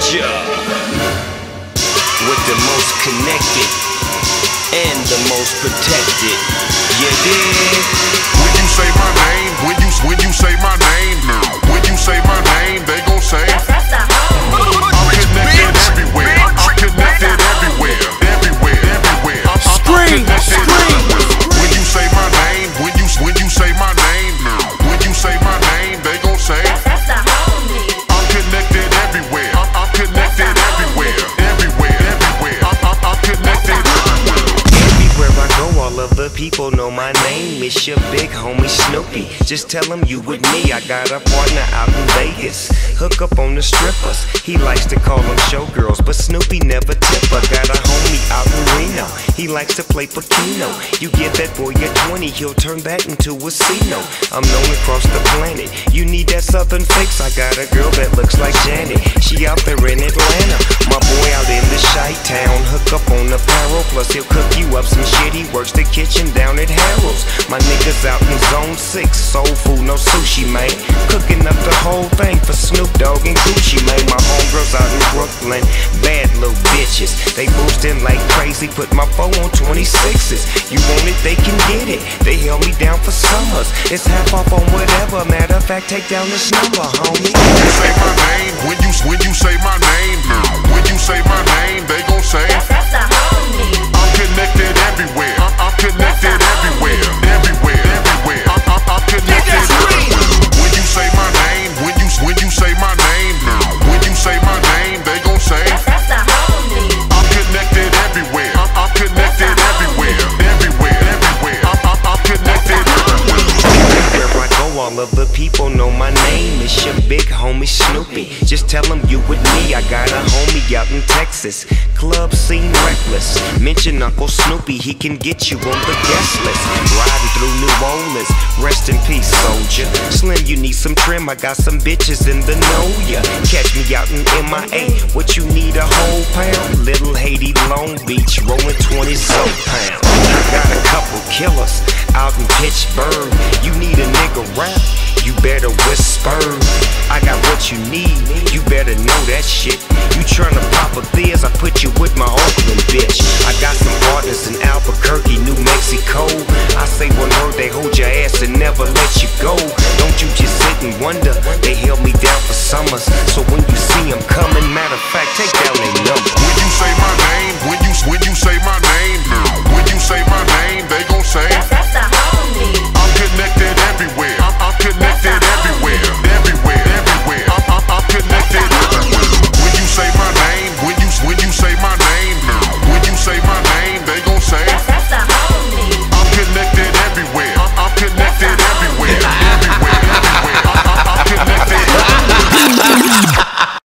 soldier with the most connected and the most protected. You dig? When you say my name, when you say my name, when you say my name, they gon' say I'm connected everywhere. I'm connected everywhere, everywhere, everywhere. Scream, scream. When you say my name, when you say my name, when you say my name, they gon' say I'm connected everywhere. I'm connected everywhere, everywhere, everywhere. I'm connected everywhere. Everywhere I go, all of the people know my name. It's your big homie Snoopy. Just tell him you with me. I got a partner out in Vegas. Hook up on the strippers. He likes to call them showgirls, but Snoopy never tip her. Got a homie out in Reno. He likes to play Pacino. You give that boy a 20, he'll turn that into a C-no. I'm known across the planet. You need that southern fix. I got a girl that looks like Janet. She out there in Atlanta. My boy out in the Chi-Town. Hook up on apparel, plus he'll cook you up some shit. He works the kitchen down at Harold's. My niggas out in Zone 6. Soul food, no sushi, man. Cooking up the whole thing for Snoop Dogg and Gucci, man. My homegirls out in Brooklyn, bad little bitches. They boosting like crazy, put my phone on 26s. You want it, they can get it. They held me down for summers. It's half off on whatever. Matter of fact, take down this number, homie. When you say my name, when you say my name, when you say my name, they gon' say I'm connected everywhere. I'm connected everywhere, everywhere, everywhere. I'm connected everywhere. When you say my name, when you say my name, when you say my name, they gon' say I'm connected everywhere. I'm connected everywhere, everywhere, everywhere. I'm connected everywhere. Everywhere I go, all of the people know my name. It's your big homie Snoopy. Just tell him you with me. I got a homie out in Texas. Club scene reckless. Mention Uncle Snoopy, he can get you on the guest list. Riding through New Orleans. Rest in peace, soldier. Slim, you need some trim. I got some bitches in the know ya. Catch me out in MIA. What you need, a whole pound? Little Haiti, Long Beach, rolling 20 soap pounds. I got a couple killers out in Pittsburgh. You need a nigga rap, you better whisper. I got what you need, you better know that shit. You tryna pop a Theas, I put you with my Oakland bitch. I got some partners in Albuquerque, New Mexico. I say one word, they hold your ass and never let you go. Don't you just sit and wonder, they held me down for summers. So when you see them coming, matter of fact, take down their